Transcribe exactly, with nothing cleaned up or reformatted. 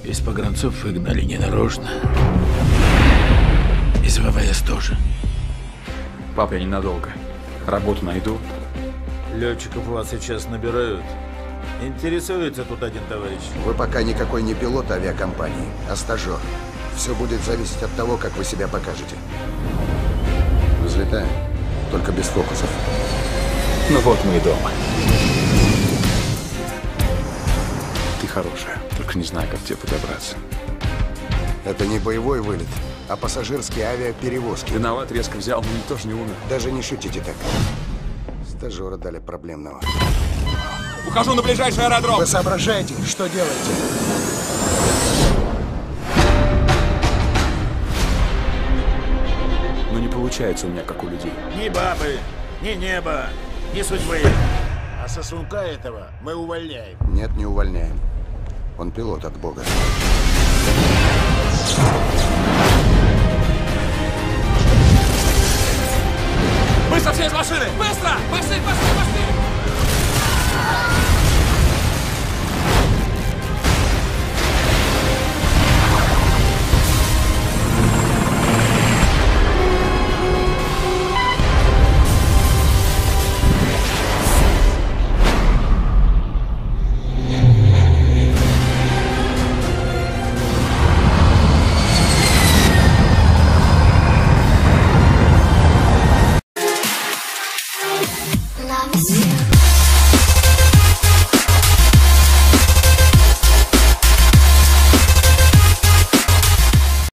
Из погранцов выгнали ненарочно. Из ВВС тоже. Пап, я ненадолго. Работу найду. Летчиков у вас сейчас набирают. Интересуется тут один товарищ. Вы пока никакой не пилот авиакомпании, а стажер. Все будет зависеть от того, как вы себя покажете. Взлетаем, только без фокусов. Ну вот мы и дома. Ты хорошая, только не знаю, как к тебе подобраться. Это не боевой вылет, а пассажирские авиаперевозки. Виноват, резко взял, но никто же не умер. Даже не шутите так. Стажера дали проблемного. Ухожу на ближайший аэродром. Вы соображаете, что делаете? Но не получается у меня, как у людей. Ни бабы, ни неба, ни судьбы. А сосунка этого мы увольняем. Нет, не увольняем. Он пилот от Бога. Быстро все из машины! Быстро! Пошли, пошли, пошли!